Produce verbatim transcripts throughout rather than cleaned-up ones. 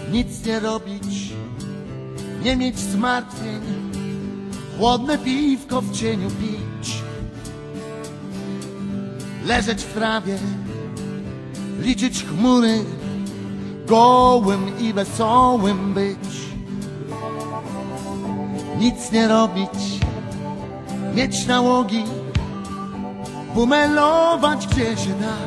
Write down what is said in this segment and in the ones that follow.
Nic nie robić, nie mieć zmartwień, chłodne piwko w cieniu pić, leżeć w trawie, liczyć chmury, gołym i wesołym być. Nic nie robić, mieć nałogi, bumelować gdzie się da,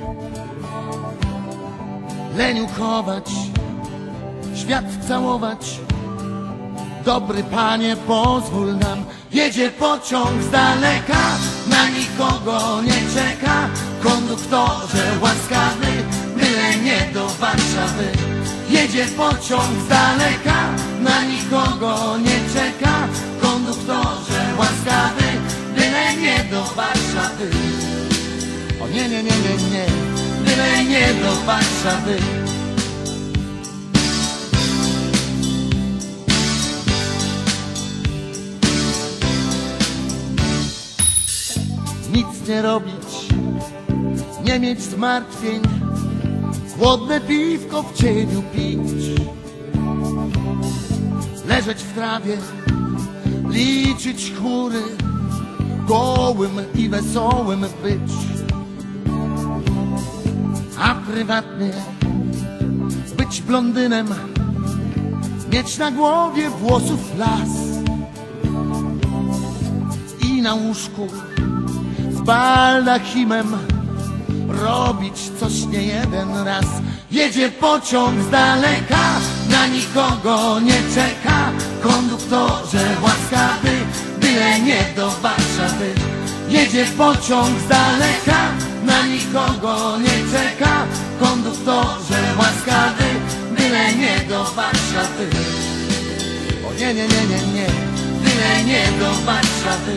leniu chować, świat całować. Dobry Panie, pozwól nam, jedzie pociąg z daleka, na nikogo nie czeka. Konduktorze łaskawy, byle nie do Warszawy. Jedzie pociąg z daleka, na nikogo nie czeka. Konduktorze łaskawy, byle nie do Warszawy. O nie, nie, nie, nie, nie, byle nie do Warszawy. Nic nie robić, nie mieć zmartwień, chłodne piwko w cieniu pić, leżeć w trawie, liczyć chmury, gołym i wesołym być. A prywatnie być blondynem, mieć na głowie włosów las i na łóżku z baldachimem robić coś nie jeden raz. Jedzie pociąg z daleka, na nikogo nie czeka. Konduktorze łaskawy, byle nie do Warszawy. Jedzie pociąg z daleka, na nikogo nie czeka. Konduktorze łaskawy, byle nie do Warszawy. O nie, nie, nie, nie, nie, byle nie do Warszawy.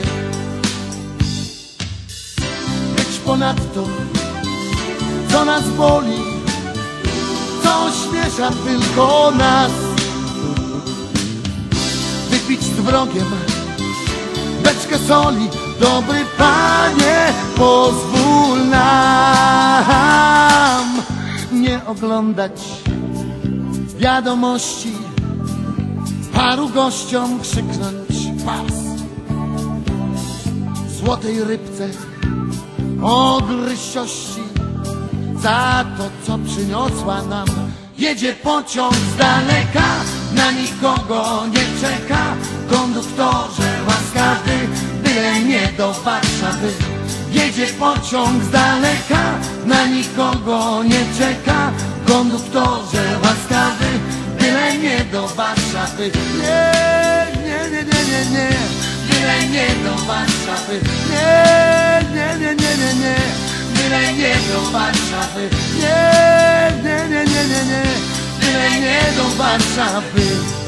Być ponadto, co nas boli, co ośmiesza tylko nas. Wypić z wrogiem beczkę soli, dobry Panie, pozwól nam nie oglądać wiadomości, paru gościom krzyknąć pas. Złotej rybce ogrysiości za to, co przyniosła nam. Jedzie pociąg z daleka, na nikogo nie czeka. Konduktorze łaskawy, byle nie do Warszawy. Jedzie pociąg z daleka, na nikogo nie czeka. Konduktorze łaskawy, byle nie do Warszawy. Nie, nie, nie, nie, nie, nie, byle nie do Warszawy. Nie, nie, nie, nie, nie, nie, byle nie do Warszawy. Nie, nie, nie, nie, nie, nie, byle nie do Warszawy.